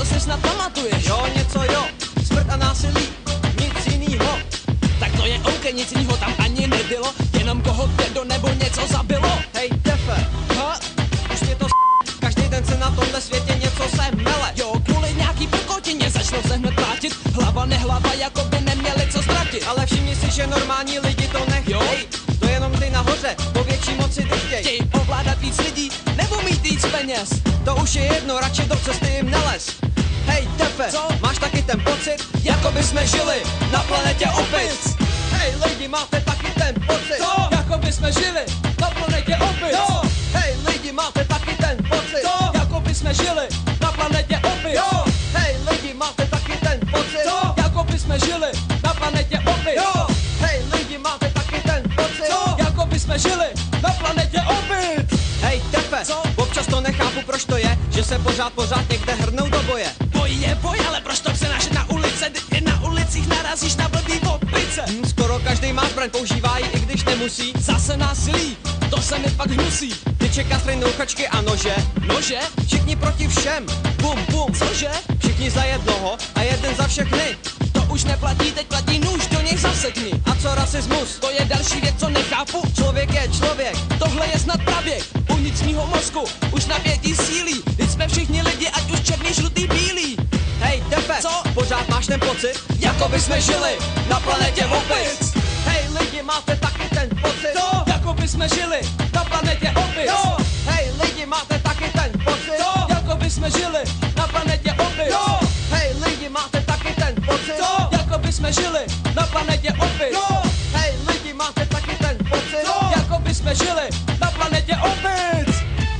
to si snad pamatuješ. Jo, něco jo, smrt a násilí, nic jinýho. Tak to je OK, nic jinýho tam ani nebylo, jenom koho kdo nebo něco zabilo. Hej, tefe, Ha? už mě to každý den se na tomhle světě něco se mele. Jo, kvůli nějaký prkotině začnou se hned plátit, hlava nehlava, jako by neměli co ztratit. Ale všimni si, že normální lidi to nechtěj. Jo? To jenom ty nahoře, po větší moci dychtěj. Chtějí ovládat víc lidí, nebo mít víc peněz. To už je jedno, radši do cesty jim nelez. Hej, tefe, Co? máš taky ten pocit, jako by jsme žili na planetě opic. Hej, lidi, máte taky ten pocit. Co? Jako by jsme žili na planetě opic. Jo, hej, lidi, máte taky ten pocit. Co? Jako by jsme žili na planetě opic. Jo, hej, lidi, máte taky ten pocit. Co? Jako by jsme žili na planetě opic. Jo, hej, lidi, máte taky ten pocit. Co? Jako by jsme žili na planetě opic. Hej, tefe, Co? občas to nechápu, proč to je, že se pořád někde hrnou do boje. Boj je boj, ale proč to přenášet na ulice? Ty na ulicích narazíš na blbý opice. Skoro každý má zbraň, používá ji, i když nemusí. Zase násilí, to se mi pak hnusí. Tyče, kastry, nouchačky a nože. Nože? Všichni proti všem, bum, bum. Cože? Všichni za jednoho a jeden za všechny. To už neplatí, teď platí nůž, do něj zasekni. A co rasismus? To je další věc, co nechápu. Člověk je člověk. Tohle je snad pravěk uvnitřního mozku, už napětí sílí. Teď jsme všichni lidi, ať už černý, žlutý, bílý. Hej, tefe, Co? pořád máš ten pocit, Jako by jsme žili na planetě opic. Hej, lidi, máte taky ten pocit. Co? Jako by jsme žili na planetě opic. Jo, hej, lidi, máte taky ten pocit. Co? Jako by jsme žili na planetě opic. Jo, hej, lidi, máte taky ten pocit. Co? Jako by jsme žili na planetě opic. Jo, hej, lidi, máte taky ten pocit. Co? Jako by jsme žili na planetě opic.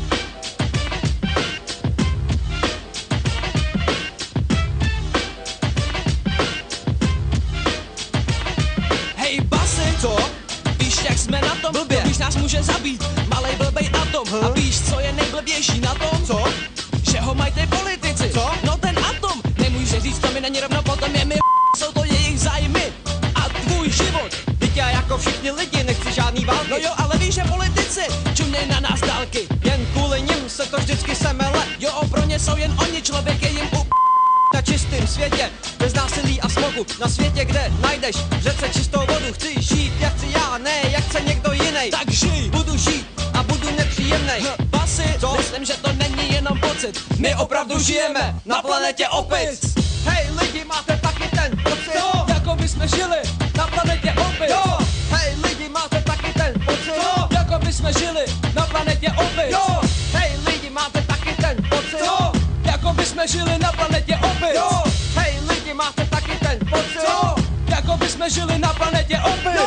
Hej basy, Co? víš jak jsme na tom? Blbě. Když nás může zabít malej blbej atom. A víš co je nejblbější na tom? Co? Že ho mají ty politici. Co? No ten atom. Nemůže říct, to mi není rovno, potom je mi jsou to jejich zájmy a tvůj život. Teď já jako všichni lidi nechci žádný války. No jo, ale víš, že politici čumnej na nás dálky. Jen kvůli nim se to vždycky semele. Jo, pro ně jsou jen oni, člověk je jim Na čistém světě, bez násilí a smogu. Na světě, kde najdeš v řece čistou vodu. Chci žít, jak chci já, ne jak chce někdo jiný. tak žij. Budu žít a budu nepříjemnej. Basy, Co? myslím, že to není jenom pocit. My opravdu žijeme na planetě opic. Hej, lidi, máte taky ten pocit. Co? Jako by jsme žili na planetě opic. Jo, hej, lidi, máte taky ten pocit. Co? Jako by jsme žili na planetě opic. Jo, hej, lidi, máte taky ten pocit. Co? Jako by jsme žili na planetě opic. Jo, hej, lidi, máte taky ten pocit. Co? Jako by jsme žili na planetě opic.